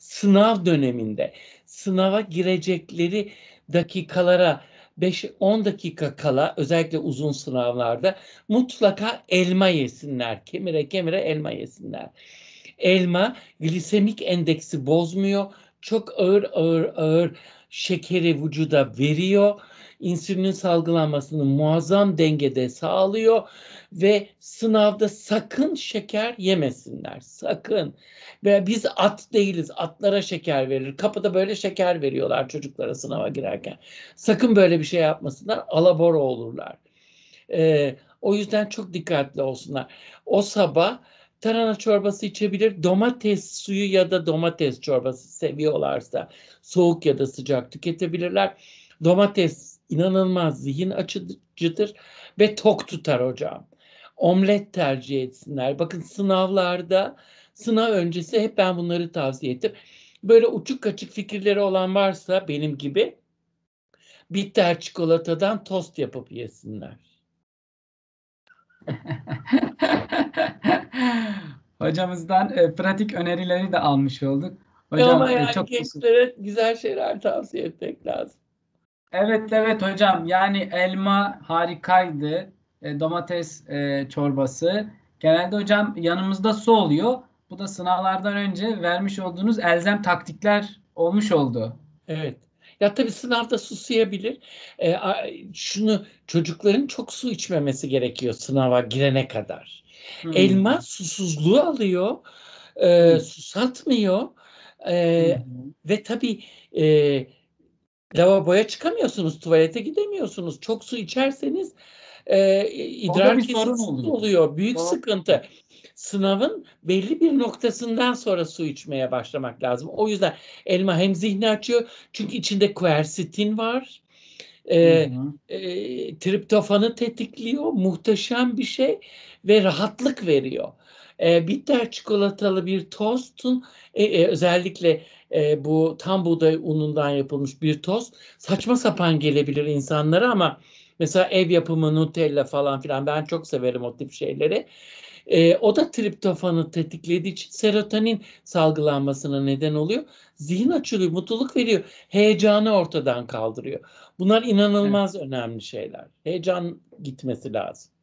sınav döneminde sınava girecekleri dakikalara 5-10 dakika kala, özellikle uzun sınavlarda mutlaka elma yesinler. Kemire kemire elma yesinler. Elma glisemik endeksi bozmuyor. Çok ağır şekeri vücuda veriyor. İnsülinin salgılanmasını muazzam dengede sağlıyor ve sınavda sakın şeker yemesinler. Sakın. Ve biz at değiliz. Atlara şeker verir. Kapıda böyle şeker veriyorlar çocuklara sınava girerken. Sakın böyle bir şey yapmasınlar. Alabora olurlar. O yüzden çok dikkatli olsunlar. O sabah tarhana çorbası içebilir. Domates suyu ya da domates çorbası seviyorlarsa soğuk ya da sıcak tüketebilirler. Domates inanılmaz zihin açıcıdır ve tok tutar hocam. Omlet tercih etsinler. Bakın sınavlarda, sınav öncesi hep ben bunları tavsiye ettim. Böyle uçuk kaçık fikirleri olan varsa benim gibi bitter çikolatadan tost yapıp yesinler. Hocamızdan pratik önerileri de almış olduk. Ama Hocam yani çok teşekkür. gençlere güzel şeyler tavsiye etmek lazım. Evet evet hocam, yani elma harikaydı. Domates çorbası. Genelde hocam yanımızda su oluyor. Bu da sınavlardan önce vermiş olduğunuz elzem taktikler olmuş oldu. Evet. Ya tabii sınavda susayabilir. Şunu çocukların çok su içmemesi gerekiyor sınava girene kadar. Elma Hmm. susuzluğu alıyor, Hmm. susatmıyor. Hı E, hı. ve tabii e, lavaboya çıkamıyorsunuz, tuvalete gidemiyorsunuz. Çok su içerseniz O da idrar bir sorun kesintisi oluyor. oluyor. Büyük Doğru. sıkıntı. Sınavın belli bir noktasından sonra su içmeye başlamak lazım. O yüzden elma hem zihni açıyor çünkü içinde quercetin var. Hı E, hı. Triptofanı tetikliyor. Muhteşem bir şey ve rahatlık veriyor. Bitter çikolatalı bir tostun özellikle bu tam buğday unundan yapılmış bir tost saçma sapan gelebilir insanlara ama mesela ev yapımı Nutella falan filan ben çok severim o tip şeyleri. O da triptofanı tetiklediği için serotonin salgılanmasına neden oluyor. Zihin açılıyor, mutluluk veriyor, heyecanı ortadan kaldırıyor. Bunlar Evet. inanılmaz önemli şeyler. Heyecan gitmesi lazım.